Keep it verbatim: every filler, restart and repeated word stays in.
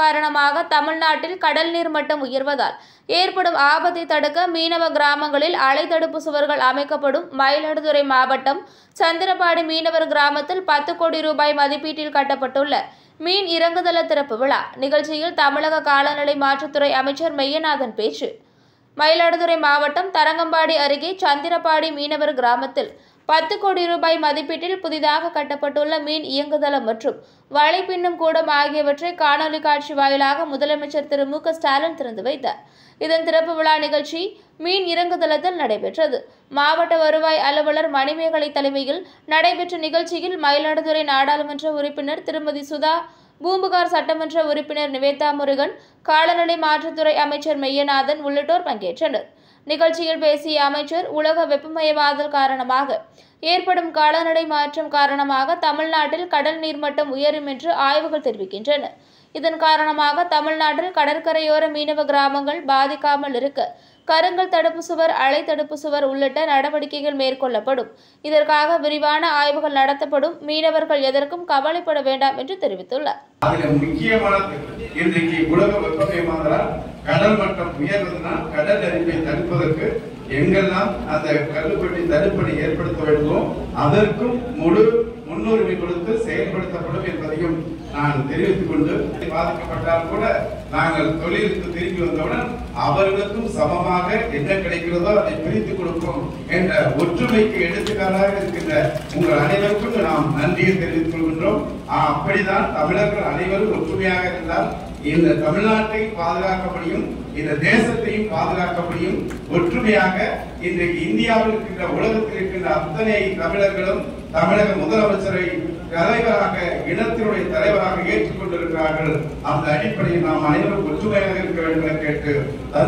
காரணமாக தமிழ்நாட்டில் கடல் நீர் மட்டம் உயர்வதால் ஏற்படும் ஆபத்தை தடுக்க மீனவ கிராமங்களில் அலை தடுப்பு சுவர்கள் அமைக்கப்படும். மயிலாடுதுறை மாவட்டம் சந்திரபாடி மீனவர் கிராமத்தில் பத்து கோடி ரூபாய் மதிப்பீட்டில் கட்டப்பட்டுள்ள மீன் இறங்குதள திறப்பு விழா நிகழ்ச்சியில் தமிழக காலநிலை மாற்றத்துறை அமைச்சர் மெய்யநாதன் பேச்சு. மயிலாடுதுறை மாவட்டம் தரங்கம்பாடி அருகே சந்திரபாடி மீனவர் கிராமத்தில் பத்து கோடி ரூபாய் மதிப்பீட்டில் புதிதாக கட்டப்பட்டுள்ள மீன் இயங்குதளம் மற்றும் வலை பின்னும் கூடம் ஆகியவற்றை காணொலி காட்சி வாயிலாக முதலமைச்சர் திரு மு க ஸ்டாலின் திறந்து வைத்தார். இதன் திறப்பு விழா நிகழ்ச்சி மீன் இறங்குதளத்தில் நடைபெற்றது. மாவட்ட வருவாய் அலுவலர் மணிமேகலை தலைமையில் நடைபெற்ற நிகழ்ச்சியில் மயிலாடுதுறை நாடாளுமன்ற உறுப்பினர் திருமதி சுதா, பூம்புகார் சட்டமன்ற உறுப்பினர் நிவேதா முருகன், காலநிலை மாற்றத்துறை அமைச்சர் மெய்யநாதன் உள்ளிட்டோர் பங்கேற்றனர். நிகழ்ச்சியில் பேசிய அமைச்சர், உலக வெப்பமயமாதல் காரணமாக ஏற்படும் காலநிலை மாற்றம் காரணமாக தமிழ்நாட்டில் கடல் நீர்மட்டம் உயரும் என்று ஆய்வுகள் தெரிவிக்கின்றன. இதன் காரணமாக தமிழ்நாட்டில் கடற்கரையோர மீனவ கிராமங்கள் பாதிக்காமல் இருக்க கருங்கல் தடுப்பு சுவர், அலை தடுப்பு சுவர் உள்ளிட்ட நடவடிக்கைகள் மேற்கொள்ளப்படும். இதற்காக விரிவான ஆய்வுகள் நடத்தப்படும். மீனவர்கள் எதற்கும் கவலைப்பட வேண்டாம் என்று தெரிவித்துள்ளார். இன்றைக்கு உலக வெப்பமயமாதலால் கடல் மட்டம் உயர்வதனால் கடல் அரிப்பை தடுப்பதற்கு எங்கெல்லாம் அந்த கல்லுப்பட்டி தடுப்பணை ஏற்படுத்த வேண்டுமோ அதற்கும் முழு முன்னுரிமை கொடுத்து செயல்படுத்தப்படும் என்பதையும் நான் தெரிவித்துக் கொண்டு, பாதிக்கப்பட்டால் கூட நாங்கள் தொழிலுக்கு திரும்பி வந்தவுடன் அவர்களுக்கும் சமமாக என்ன கிடைக்கிறதோ அதை பிரித்துக் கொடுப்போம் என்ற ஒற்றுமைக்கு எடுத்துக்காட்டாக இருக்கின்ற உங்கள் அனைவருக்கும் நாம் நன்றியை தெரிவித்துக் கொள்கின்றோம். அப்படிதான் தமிழர்கள் அனைவரும் ஒற்றுமையாக இருந்தால் இந்த தமிழ்நாட்டை பாதுகாக்க முடியும், இந்த தேசத்தையும் பாதுகாக்க முடியும். ஒற்றுமையாக இன்றைக்கு இந்தியாவில் இருக்கின்ற உலகத்தில் இருக்கின்ற அத்தனை தமிழர்களும் தமிழக முதலமைச்சரை தலைவராக, இனத்தினுடைய தலைவராக ஏற்றுக்கொண்டிருக்கிறார்கள். அந்த அடிப்படையில் நாம் அனைவரும் ஒற்றுமையாக இருக்க வேண்டும் என கேட்டு